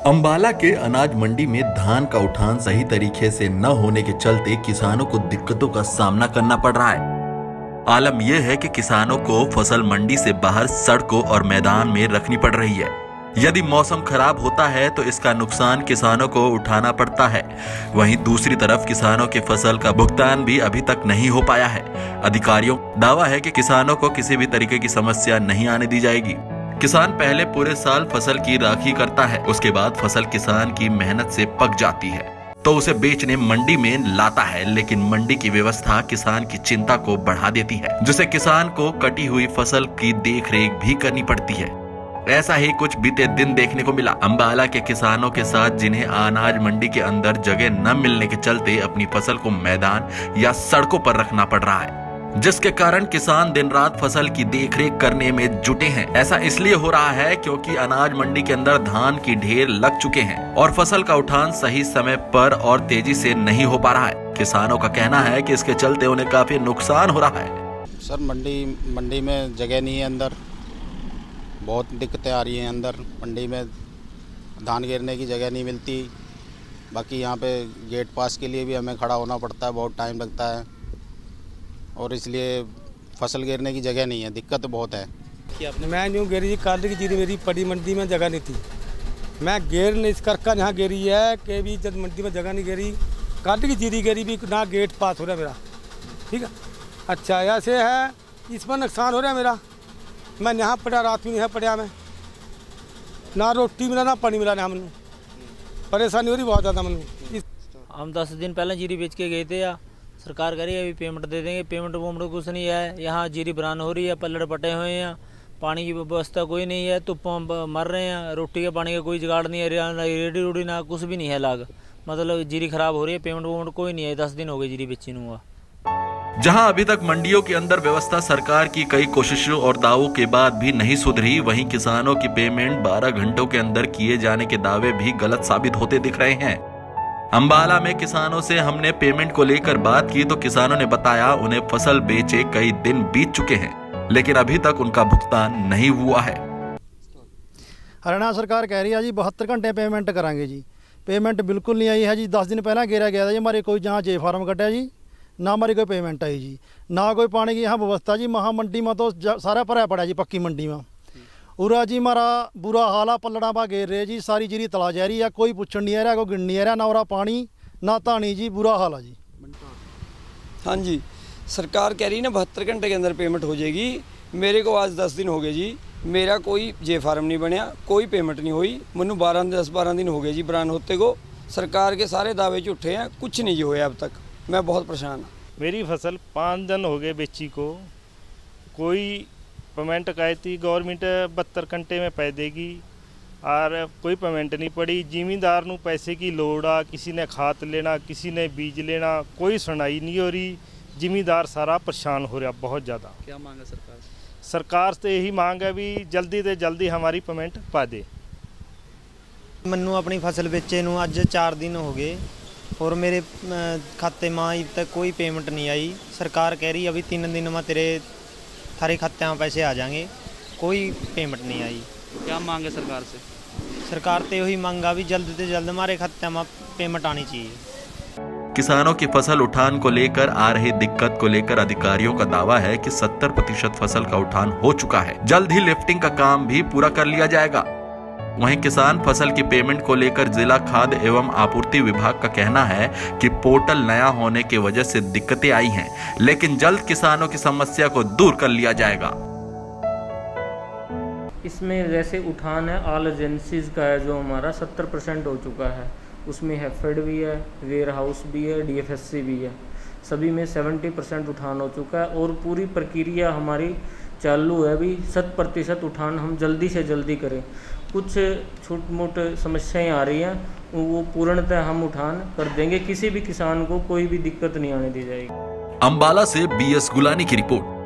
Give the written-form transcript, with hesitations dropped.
अंबाला के अनाज मंडी में धान का उठान सही तरीके से न होने के चलते किसानों को दिक्कतों का सामना करना पड़ रहा है। आलम यह है कि किसानों को फसल मंडी से बाहर सड़कों और मैदान में रखनी पड़ रही है। यदि मौसम खराब होता है तो इसका नुकसान किसानों को उठाना पड़ता है। वहीं दूसरी तरफ किसानों की फसल का भुगतान भी अभी तक नहीं हो पाया है। अधिकारियों का दावा है कि किसानों को किसी भी तरीके की समस्या नहीं आने दी जाएगी। किसान पहले पूरे साल फसल की राखी करता है, उसके बाद फसल किसान की मेहनत से पक जाती है तो उसे बेचने मंडी में लाता है, लेकिन मंडी की व्यवस्था किसान की चिंता को बढ़ा देती है, जिससे किसान को कटी हुई फसल की देखरेख भी करनी पड़ती है। ऐसा ही कुछ बीते दिन देखने को मिला। अंबाला के किसानों के साथ, जिन्हें अनाज मंडी के अंदर जगह न मिलने के चलते अपनी फसल को मैदान या सड़कों पर रखना पड़ रहा है, जिसके कारण किसान दिन रात फसल की देखरेख करने में जुटे हैं। ऐसा इसलिए हो रहा है क्योंकि अनाज मंडी के अंदर धान की ढेर लग चुके हैं और फसल का उठान सही समय पर और तेजी से नहीं हो पा रहा है। किसानों का कहना है कि इसके चलते उन्हें काफी नुकसान हो रहा है। सर मंडी में जगह नहीं है, अंदर बहुत दिक्कतें आ रही हैं। अंदर मंडी में धान गिरने की जगह नहीं मिलती। बाकी यहाँ पे गेट पास के लिए भी हमें खड़ा होना पड़ता है, बहुत टाइम लगता है और इसलिए फसल गिरने की जगह नहीं है। दिक्कत बहुत है। मैं यूँ गिरी काली की जीरी मेरी पड़ी मंडी में जगह नहीं थी। मैं गेर नहीं इस करका यहाँ गिरी है कि भी जब मंडी में जगह नहीं गिरी, काली की जीरी गिरी भी ना गेट पास हो रहा है मेरा। ठीक है, अच्छा ऐसे है, इसमें नुकसान हो रहा है मेरा। मैं यहाँ पड़ा, रात में यहाँ पड़ा, मैं ना रोटी मिला ना पानी मिला, ना मैंने परेशानी हो रही बहुत ज़्यादा मैंने। हम 10 दिन पहले जीरी बेच के गए थे, या सरकार कह रही है अभी पेमेंट दे देंगे। पेमेंट वोमेंट कुछ नहीं है। यहाँ जीरी बरान हो रही है, पल्लड़ पटे हुए हैं, पानी की व्यवस्था कोई नहीं है, तो मर रहे हैं। रोटी के पानी का कोई जुगाड़ नहीं है, रेडी रोडी ना कुछ भी नहीं है। लाग मतलब जीरी खराब हो रही है, पेमेंट वोमेंट कोई नहीं है। 10 दिन हो गए जीरी बेची हुआ। जहां अभी तक मंडियों के अंदर व्यवस्था सरकार की कई कोशिशों और दावों के बाद भी नहीं सुधरी, वहीं किसानों की पेमेंट 12 घंटों के अंदर किए जाने के दावे भी गलत साबित होते दिख रहे हैं। अंबाला में किसानों से हमने पेमेंट को लेकर बात की तो किसानों ने बताया उन्हें फसल बेचे कई दिन बीत चुके हैं, लेकिन अभी तक उनका भुगतान नहीं हुआ है। हरियाणा सरकार कह रही है जी 72 घंटे पेमेंट कराएंगे जी। पेमेंट बिल्कुल नहीं आई है जी। 10 दिन पहले घेरा गया था जी, हमारे कोई जहाँ जे फार्म कटा जी, ना हमारी कोई पेमेंट आई जी, ना कोई पानी की यहाँ व्यवस्था जी। महामंडी में तो सारा भरा पड़ा जी, पक्की मंडी में उरा जी हमारा बुरा हाल है। पल्लड़ा पा घेर रहे जी, सारी जीरी तला जा रही है, कोई पूछण नहीं आ रहा, कोई गिन नहीं आ रहा, ना उरा पानी ना तानी जी, बुरा हाल है जी। हाँ जी, सरकार कह रही ना 72 घंटे के अंदर पेमेंट हो जाएगी। मेरे को आज 10 दिन हो गए जी, मेरा कोई जे फार्म नहीं बनया, कोई पेमेंट नहीं हुई। मैनू 10-12 दिन हो गए जी बरान होते को। सरकार के सारे दावे झूठे हैं, कुछ नहीं हुआ अब तक। मैं बहुत परेशान हूँ। मेरी फसल 5 दिन हो गए बेची को, कोई पेमेंट कही थी गवर्नमेंट 72 घंटे में पै देगी और कोई पेमेंट नहीं पड़ी। जिमींदार नू पैसे की लोड़ आ, किसी ने खाद लेना, किसी ने बीज लेना, कोई सुनाई नहीं हो रही। जिमींदार सारा परेशान हो रहा बहुत ज़्यादा। क्या मांग है सरकार से? सरकार से यही मांग है भी जल्दी से जल्दी हमारी पेमेंट पा दे। मैनू अपनी फसल बेचे नू अज 4 दिन हो गए और मेरे खाते में अभी तक कोई पेमेंट नहीं आई। सरकार कह रही अभी 3 दिन में तेरे थारे खाते में पैसे आ जाएंगे, कोई पेमेंट नहीं आई। क्या मांग है सरकार से? सरकार तो यही मांगा भी जल्द से जल्द हमारे खाते में पेमेंट आनी चाहिए। किसानों की फसल उठान को लेकर आ रही दिक्कत को लेकर अधिकारियों का दावा है कि 70% फसल का उठान हो चुका है। जल्द ही लिफ्टिंग का काम भी पूरा कर लिया जाएगा। वहीं किसान फसल की पेमेंट को लेकर जिला खाद्य एवं आपूर्ति विभाग का कहना है कि पोर्टल नया होने की वजह से दिक्कतें आई हैं, लेकिन जल्द किसानों की समस्या को दूर कर लिया जाएगा। इसमें जैसे उठान है ऑल एजेंसीज का है, जो हमारा 70% हो चुका है। उसमें हैफेड भी है, वेयर हाउस भी है, DFSC भी है। सभी में 70% उठान हो चुका है और पूरी प्रक्रिया हमारी चालू है। अभी 100% उठान हम जल्दी से जल्दी करें। कुछ छोट मोट समस्याएं आ रही हैं, वो पूर्णतः हम उठान कर देंगे। किसी भी किसान को कोई भी दिक्कत नहीं आने दी जाएगी। अंबाला से BS गुलानी की रिपोर्ट।